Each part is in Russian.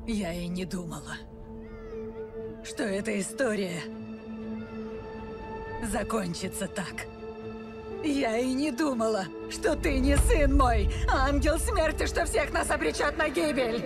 Я и не думала, что эта история закончится так. Я и не думала, что ты не сын мой, а ангел смерти, что всех нас обречет на гибель.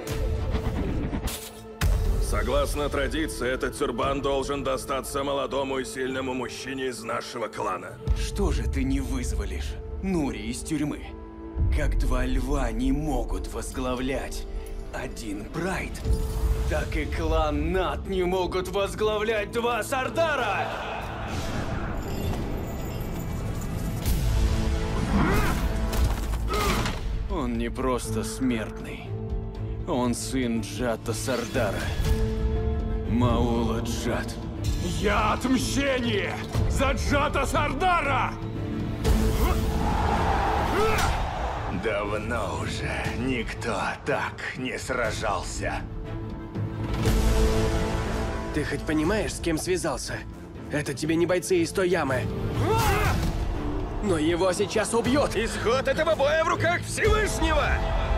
Согласно традиции, этот тюрбан должен достаться молодому и сильному мужчине из нашего клана. Что же ты не вызволишь Нури из тюрьмы? Как два льва не могут возглавлять один Прайд, так и клан Нат не могут возглавлять два Сардара! Он не просто смертный. Он сын Джата Сардара. Маула Джат. Я отмщение за Джата Сардара! Давно уже никто так не сражался. Ты хоть понимаешь, с кем связался? Это тебе не бойцы из той ямы. Но его сейчас убьют! Исход этого боя в руках Всевышнего!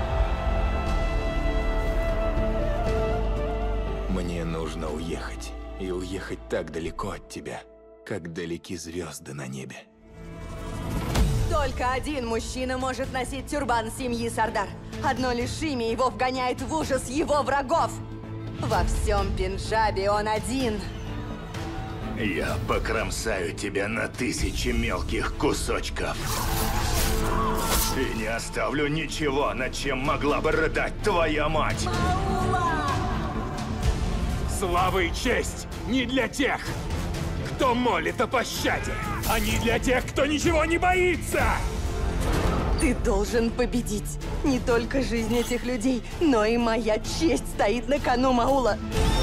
Мне нужно уехать. И уехать так далеко от тебя, как далеки звезды на небе. Только один мужчина может носить тюрбан семьи Сардар. Одно лишь имя его вгоняет в ужас его врагов. Во всем Пенджабе он один. Я покромсаю тебя на 1000 мелких кусочков. И не оставлю ничего, над чем могла бы рыдать твоя мать. Слава и честь не для тех, кто молит о пощаде, а не для тех, кто ничего не боится! Ты должен победить. Не только жизнь этих людей, но и моя честь стоит на кону, Маула.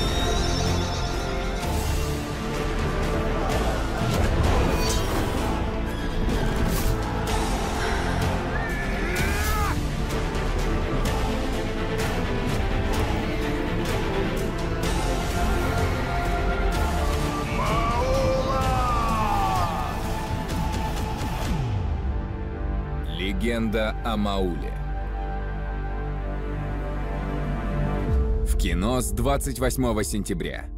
Легенда о Мауле. В кино с 28 сентября.